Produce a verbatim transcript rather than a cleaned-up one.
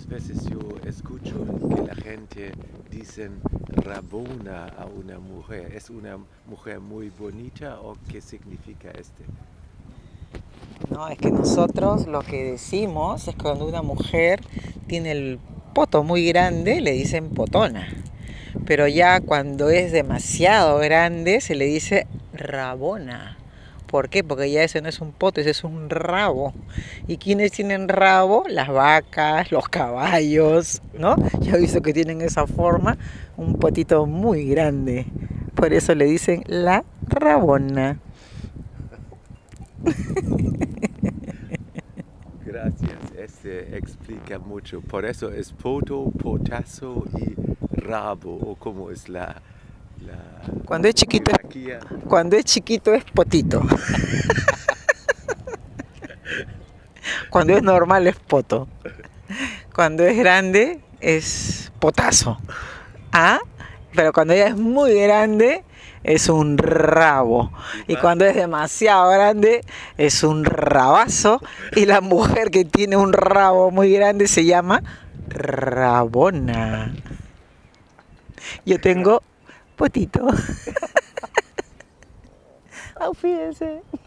veces yo escucho que la gente dice rabona a una mujer. ¿Es una mujer muy bonita o qué significa este? No, es que nosotros lo que decimos es que cuando una mujer tiene el poto muy grande, le dicen potona. Pero ya cuando es demasiado grande, se le dice rabona. ¿Por qué? Porque ya ese no es un poto, ese es un rabo. ¿Y quiénes tienen rabo? Las vacas, los caballos, ¿no? Ya he visto que tienen esa forma, un potito muy grande. Por eso le dicen la rabona. Gracias, este explica mucho. Por eso es poto, potazo y rabo, o cómo es la, la Cuando es chiquito, jerarquía. cuando es chiquito es potito. Cuando es normal es poto. Cuando es grande es potazo. ¿Ah? Pero cuando ella es muy grande es un rabo. Y Y más, cuando es demasiado grande es un rabazo. Y la mujer que tiene un rabo muy grande se llama rabona. Yo gra- tengo potito. Au, fíjense.